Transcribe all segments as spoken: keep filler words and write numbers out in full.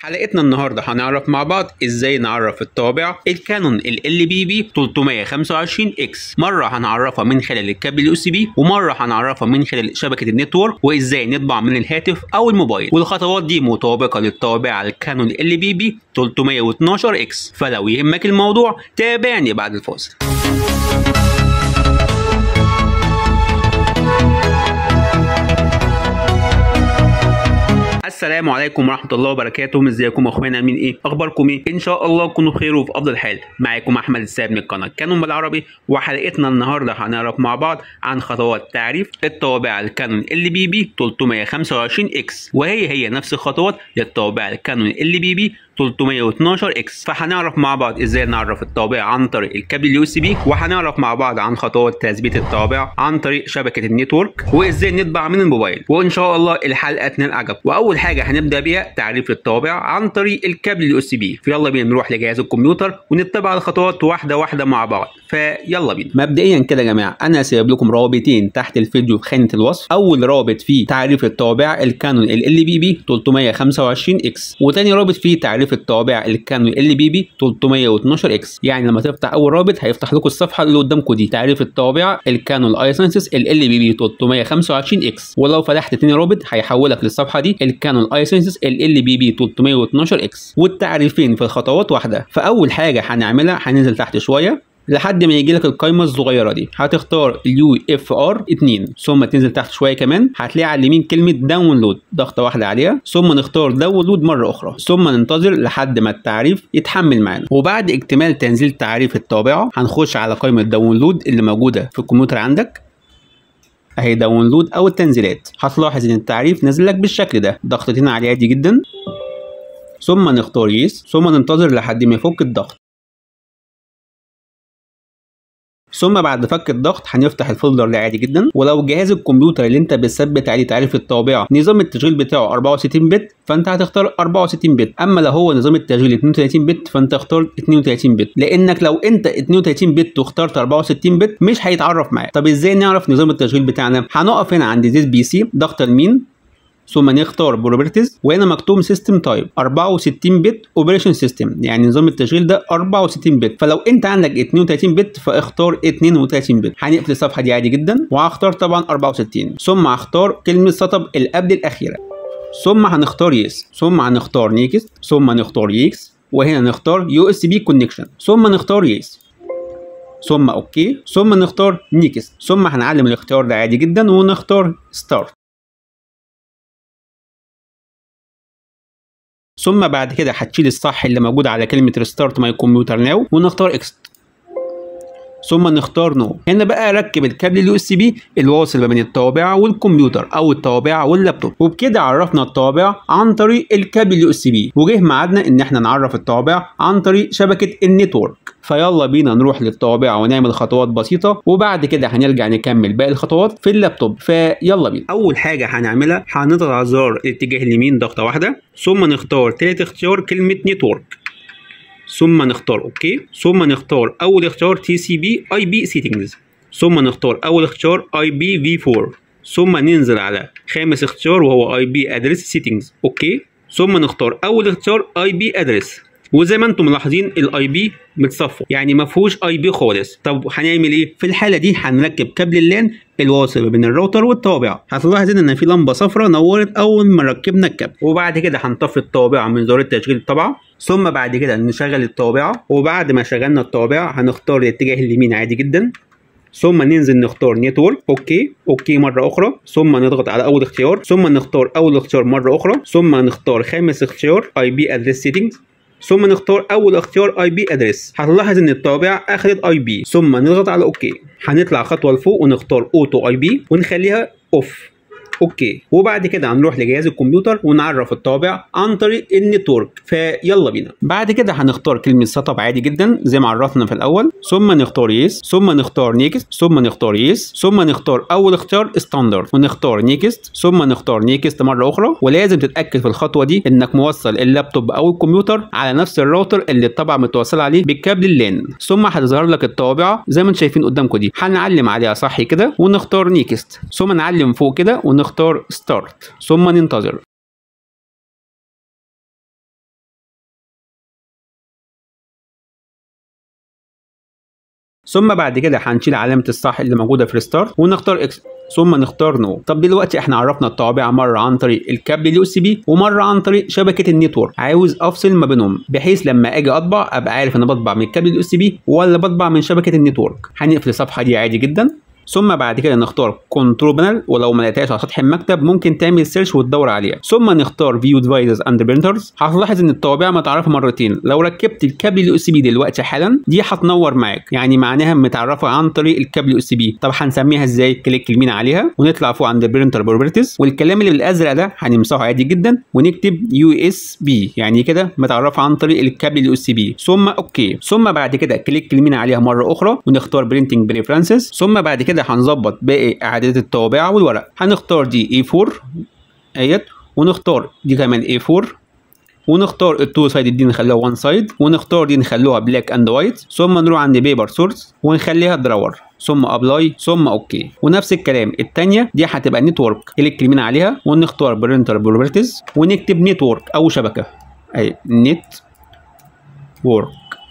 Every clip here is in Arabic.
حلقتنا النهارده هنعرف مع بعض ازاي نعرف الطابع الكانون ال إل بي بي ثلاثمية وخمسة وعشرين إكس. مره هنعرفها من خلال الكابل اليو اس بي، ومره هنعرفها من خلال شبكه النتورك، وازاي نطبع من الهاتف او الموبايل. والخطوات دي مطابقه للطابع الكانون ال إل بي بي ثلاثمية واثناشر إكس. فلو يهمك الموضوع تابعني بعد الفاصل. السلام عليكم ورحمه الله وبركاته. ازيكم اخوانا؟ عاملين ايه؟ اخباركم ايه؟ ان شاء الله تكونوا بخير وفي افضل حال. معاكم احمد السيد من قناه كانون بالعربي، وحلقتنا النهارده هنعرف مع بعض عن خطوات تعريف الطوابع الكانون ال بي بي ثلاثمية وخمسة وعشرين إكس، وهي هي نفس الخطوات للطوابع الكانون ال بي بي ثلاثمية واثناشر إكس. فهنعرف مع بعض ازاي نعرف الطابع عن طريق الكابل اليو اس بي، وهنعرف مع بعض عن خطوات تثبيت الطابع عن طريق شبكه النتورك، وازاي نطبع من الموبايل. وان شاء الله الحلقه تنال عجب. واول حاجه هنبدا بيها تعريف الطابع عن طريق الكابل اليو اس بي. فيلا بينا نروح لجهاز الكمبيوتر ونتبع الخطوات واحده واحده مع بعض. فيلا بينا. مبدئيا كده يا جماعه انا سايب لكم رابطين تحت الفيديو في خانه الوصف. اول رابط فيه تعريف الطابع الكانون ال إل بي بي ثلاثمية وخمسة وعشرين إكس، وتاني رابط فيه تعريف الطابع الكانون ال إل بي بي ثلاثمية واثناشر إكس. يعني لما تفتح اول رابط هيفتح لكم الصفحه اللي قدامكم دي، تعريف الطابع الكانون اي سينسس ال إل بي بي ثلاثمية وخمسة وعشرين إكس. ولو فتحت تاني رابط هيحولك للصفحه دي الكانون اي سينسس ال إل بي بي ثلاثمية واثناشر إكس. والتعريفين في الخطوات واحده. فاول حاجه هنعملها هننزل تحت شويه لحد ما يجي لك القايمه الصغيره دي، هتختار اليو اف ار اتنين، ثم تنزل تحت شويه كمان هتلاقي على اليمين كلمه داونلود، ضغطه واحده عليها، ثم نختار داونلود مره اخرى، ثم ننتظر لحد ما التعريف يتحمل معانا. وبعد اكتمال تنزيل تعريف الطابعه هنخش على قائمه داونلود اللي موجوده في الكمبيوتر عندك اهي، داونلود او التنزيلات. هتلاحظ ان التعريف نازل لك بالشكل ده، ضغطتين عليه عادي جدا، ثم نختار يس، ثم ننتظر لحد ما يفك الضغط. ثم بعد فك الضغط هنفتح الفولدر ده عادي جدا. ولو جهاز الكمبيوتر اللي انت بتثبت عليه تعريف الطابعه نظام التشغيل بتاعه أربعة وستين بت، فانت هتختار أربعة وستين بت. اما لو هو نظام التشغيل اثنين وثلاثين بت فانت اختار اثنين وثلاثين بت، لانك لو انت اثنين وثلاثين بت واخترت أربعة وستين بت مش هيتعرف معاك. طب ازاي نعرف نظام التشغيل بتاعنا؟ هنقف هنا عند ذيس بي سي، ضغط اليمين، ثم نختار بروبرتيز، وهنا مكتوب سيستم تايب أربعة وستين بت اوبريشن سيستم، يعني نظام التشغيل ده أربعة وستين بت. فلو انت عندك اثنين وثلاثين بت فاختار اثنين وثلاثين بت. هنقفل الصفحه دي عادي جدا، وهختار طبعا أربعة وستين، ثم هختار كلمه سيت اب اللي قبل الاخيره، ثم هنختار يس، ثم هنختار نيكست، ثم نختار يكس، وهنا نختار يو اس بي كونكشن، ثم نختار يس، ثم اوكي، ثم نختار نيكست، ثم هنعلم الاختيار ده عادي جدا ونختار ستارت. ثم بعد كده هتشيل الصح اللي موجود على كلمه ريستارت ماي كمبيوتر ناو ونختار اكست، ثم نختار نو. هنا بقى ركب الكابل اليو اس بي الواصل ما بين الطابعه والكمبيوتر او الطابعه واللابتوب. وبكده عرفنا الطابع عن طريق الكابل اليو اس بي، وجه ميعادنا ان احنا نعرف الطابع عن طريق شبكه النتورك. فيلا بينا نروح للطابعه ونعمل خطوات بسيطه، وبعد كده هنرجع نكمل باقي الخطوات في اللابتوب. فيلا بينا. اول حاجه هنعملها هنضغط على زرار الاتجاه اليمين ضغطه واحده، ثم نختار تالت اختيار كلمه نتورك، ثم نختار اوكي، ثم نختار اول اختيار تي سي بي اي بي سيتنجز، ثم نختار اول اختيار اي بي في أربعة، ثم ننزل على خامس اختيار وهو اي بي ادريس سيتنجز اوكي، ثم نختار اول اختيار اي بي ادريس. وزي ما انتم ملاحظين الاي بي متصفى، يعني ما فيهوش اي بي خالص. طب هنعمل ايه في الحاله دي؟ هنركب كابل اللان الواصل ما بين الراوتر والطابع. هتلاحظ ان في لمبه صفراء نورت اول ما ركبنا الكابل. وبعد كده هنطفي الطابعه من زرار التشغيل الطبعه، ثم بعد كده نشغل الطابعه. وبعد ما شغلنا الطابعه هنختار الاتجاه اليمين عادي جدا، ثم ننزل نختار نتورك اوكي اوكي مره اخرى، ثم نضغط على اول اختيار، ثم نختار اول اختيار مره اخرى، ثم نختار خامس اختيار اي بي ادريس سيتنجز، ثم نختار اول اختيار اي بي ادريس. هتلاحظ ان الطابعه اخذت اي بي، ثم نضغط على اوكي. هنطلع خطوه لفوق ونختار اوتو اي بي ونخليها اوف اوكي. وبعد كده هنروح لجهاز الكمبيوتر ونعرف الطابع عن طريق النتورك. فيلا بينا. بعد كده هنختار كلمه سيت اب عادي جدا زي ما عرفنا في الاول، ثم نختار يس، ثم نختار نيكست، ثم نختار يس، ثم نختار اول اختيار ستاندرد ونختار نيكست، ثم نختار نيكست مره اخرى. ولازم تتاكد في الخطوه دي انك موصل اللابتوب او الكمبيوتر على نفس الراوتر اللي الطابعه متوصله عليه بالكابل اللان. ثم هتظهر لك الطابعه زي ما انتم شايفين قدامكم دي، هنعلم عليها صح كده ونختار نيكست، ثم نعلم فوق كده ونختار ستارت، ثم ننتظر. ثم بعد كده هنشيل علامه الصح اللي موجوده في ريستارت ونختار اكس، ثم نختار نو. طب دلوقتي احنا عرفنا الطوابع مره عن طريق الكابل اليو اس بي ومره عن طريق شبكه النتورك. عاوز افصل ما بينهم بحيث لما اجي اطبع ابقى عارف انا بطبع من الكابل اليو اس بي ولا بطبع من شبكه النتورك. هنقفل الصفحه دي عادي جدا، ثم بعد كده نختار كنترول بانل، ولو ما لقيتهاش على سطح المكتب ممكن تعمل سيرش وتدور عليها، ثم نختار فيو ديفايسز اند برينترز. هتلاحظ ان الطوابع متعرفه مرتين. لو ركبت الكابل اليو اس بي دلوقتي حالا دي هتنور معاك، يعني معناها متعرفه عن طريق الكابل اليو اس بي. طب هنسميها ازاي؟ كليك يمين عليها ونطلع فوق عند البرينتر بروبرتيز، والكلام اللي بالازرق ده هنمسحه عادي جدا ونكتب يو اس بي، يعني كده متعرفه عن طريق الكابل اليو اس بي، ثم اوكي. ثم بعد كده كليك يمين عليها مره اخرى ونختار برينتنج بريفرنسز، ثم بعد كده كده هنظبط باقي اعدادات الطوابع والورق. هنختار دي اي أربعة اهيت، ونختار دي كمان اي أربعة، ونختار التو سايد دي نخليها وان سايد، ونختار دي نخلوها بلاك اند وايت، ثم نروح عند بيبر سورس ونخليها دراور، ثم ابلاي، ثم اوكي. ونفس الكلام الثانيه دي هتبقى نتورك، كليك يمين عليها ونختار برينتر بروبرتيز ونكتب نتورك او شبكه اهي نت وورك،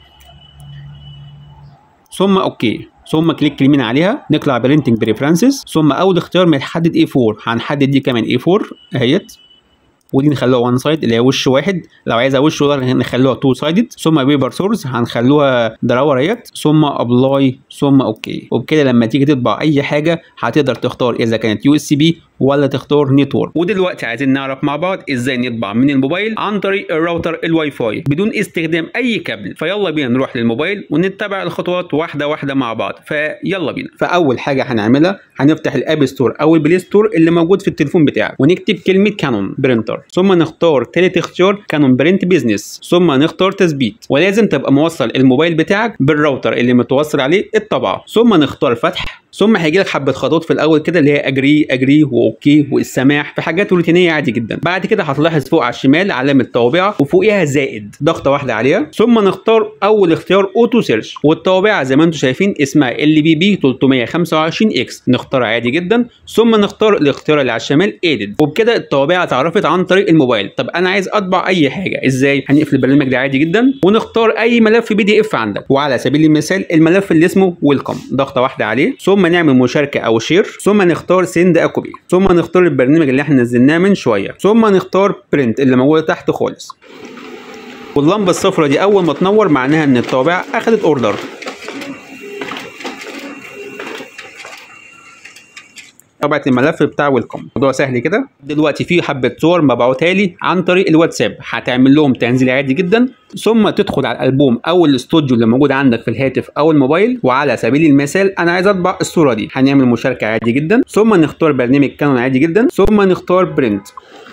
ثم اوكي، ثم كليك يمين عليها نطلع برينتنج بريفرنسز، ثم اول اختيار متحدد اي أربعة هنحدد دي كمان اي أربعة اهيت، ودي نخلوها وان سايد اللي هي وش واحد، لو عايزها وش واحد نخلوها تو سايدد، ثم بيبر سورس هنخلوها دراور اهيت، ثم ابلاي، ثم اوكي. وبكده لما تيجي تطبع اي حاجه هتقدر تختار اذا كانت يو اس بي ولا تختار نتورك. ودلوقتي عايزين نعرف مع بعض ازاي نطبع من الموبايل عن طريق الراوتر الواي فاي بدون استخدام اي كابل. فيلا بينا نروح للموبايل ونتبع الخطوات واحده واحده مع بعض، فيلا بينا. فاول حاجه هنعملها هنفتح الاب ستور او البلاي ستور اللي موجود في التليفون بتاعك ونكتب كلمه كانون برينتر، ثم نختار ثالث اختيار كانون برنت بيزنس، ثم نختار تثبيت، ولازم تبقى موصل الموبايل بتاعك بالراوتر اللي متوصل عليه الطبعه، ثم نختار فتح، ثم هيجي لك حبه خطوات في الاول كده اللي هي اجري اجري واوكي والسماح، في حاجات روتينيه عادي جدا. بعد كده هتلاحظ فوق على الشمال علامه طوابع وفوقيها زائد، ضغطه واحده عليها، ثم نختار اول اختيار اوتو سيرش، والطوابع زي ما انتم شايفين اسمها ال بي بي ثلاثمية وخمسة وعشرين اكس، نختار عادي جدا، ثم نختار الاختيار اللي على الشمال ايديد. وبكده الطوابع اتعرفت عن طريق الموبايل. طب انا عايز اطبع اي حاجه ازاي؟ هنقفل البرنامج ده عادي جدا ونختار اي ملف بي دي اف عندك، وعلى سبيل المثال الملف اللي اسمه ويلكم، ضغطه واحده عليه، ثم نعمل مشاركه او شير، ثم نختار سند اكوبي، ثم نختار البرنامج اللي احنا نزلناه من شويه، ثم نختار برنت اللي موجوده تحت خالص. واللمبه الصفراء دي اول ما تنور معناها ان الطوابع اخذت اوردر. طبعت الملف بتاع ويلكم، موضوع سهل كده. دلوقتي في حبه صور مبعوتها لي عن طريق الواتساب، هتعمل لهم تنزيل عادي جدا، ثم تدخل على الالبوم او الاستوديو اللي موجود عندك في الهاتف او الموبايل، وعلى سبيل المثال انا عايز اطبع الصوره دي، هنعمل مشاركه عادي جدا، ثم نختار برنامج كانون عادي جدا، ثم نختار برنت،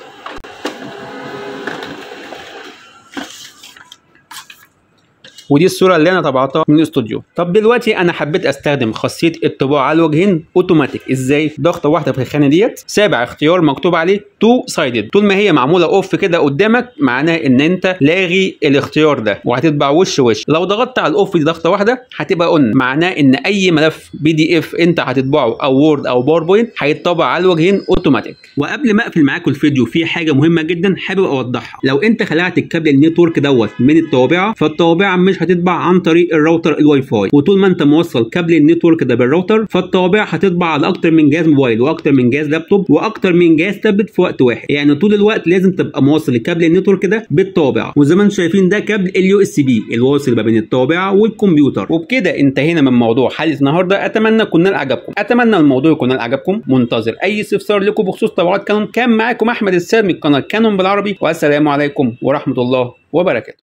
ودي الصوره اللي انا طبعتها من الاستوديو. طب دلوقتي انا حبيت استخدم خاصيه الطباعه على الوجهين اوتوماتيك. ازاي؟ ضغطه واحده في الخانه ديت، سابع اختيار مكتوب عليه تو سايدد، طول ما هي معموله اوف كده قدامك معناه ان انت لاغي الاختيار ده وهتطبع وش وش. لو ضغطت على الاوف دي ضغطه واحده هتبقى اون، معناه ان اي ملف بي دي اف انت هتطبعه او وورد او باوربوينت هيتطبع على الوجهين اوتوماتيك. وقبل ما اقفل معاكم الفيديو في حاجه مهمه جدا حابب اوضحها. لو انت خلعت الكابل النتورك دوت من الطوابعه، فالطوابعه مش هتطبع عن طريق الراوتر الواي فاي، وطول ما انت موصل كابل النتورك ده بالراوتر فالطوابع هتطبع على اكتر من جهاز موبايل واكتر من جهاز لابتوب واكتر من جهاز تابلت في وقت واحد. يعني طول الوقت لازم تبقى موصل الكابل النتورك ده بالطوابع. وزي ما انتم شايفين ده كابل اليو اس بي الواصل ما بين الطوابع والكمبيوتر. وبكده انتهينا من موضوع حلقه النهارده. اتمنى يكون نال اعجابكم، اتمنى الموضوع يكون نال اعجابكم. منتظر اي استفسار لكم بخصوص طبعات كانون. كان معاكم احمد السيد من قناه كانون بالعربي، والسلام عليكم ورحمه الله وبركاته.